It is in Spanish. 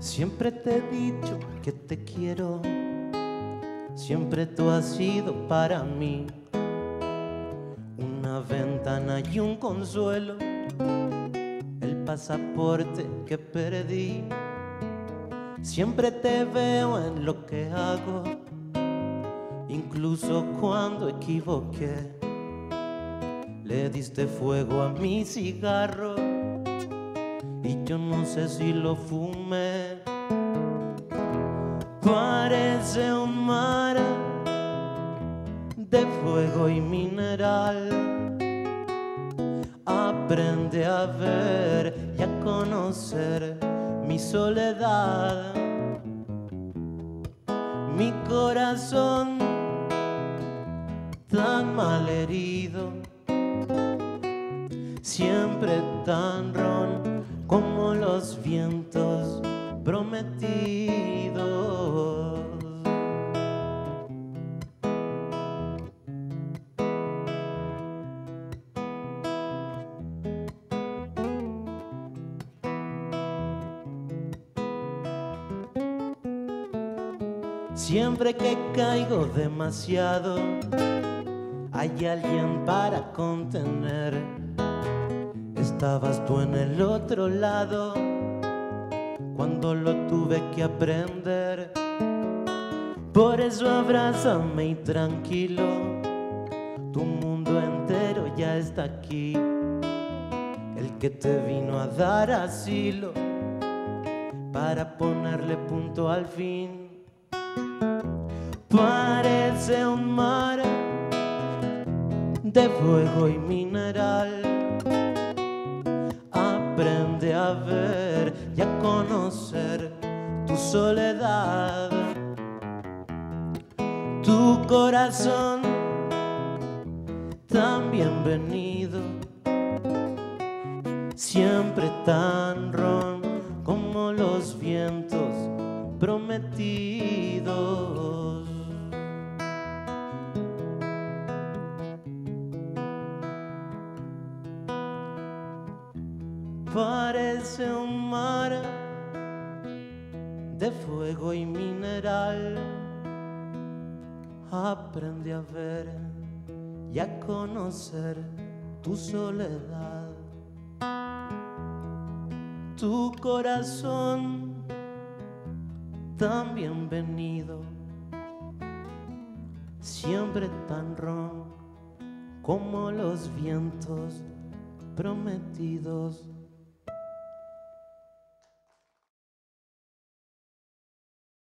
Siempre te he dicho que te quiero, siempre tú has sido para mí una ventana y un consuelo, el pasaporte que perdí. Siempre te veo en lo que hago, incluso cuando equivoqué. Le diste fuego a mi cigarro y yo no sé si lo fumé. Parece un mar de fuego y mineral. Aprende a ver y a conocer mi soledad. Mi corazón tan malherido, siempre tan ron como los vientos prometidos. Siempre que caigo demasiado, hay alguien para contener. Estabas tú en el otro lado cuando lo tuve que aprender. Por eso abrázame y tranquilo, tu mundo entero ya está aquí. El que te vino a dar asilo para ponerle punto al fin. Parece un mar de fuego y mineral. Aprende a ver y a conocer tu soledad. Tu corazón tan bienvenido, siempre tan ron como los vientos prometidos. Parece un mar de fuego y mineral. Aprende a ver y a conocer tu soledad. Tu corazón tan bienvenido, siempre tan ron como los vientos prometidos.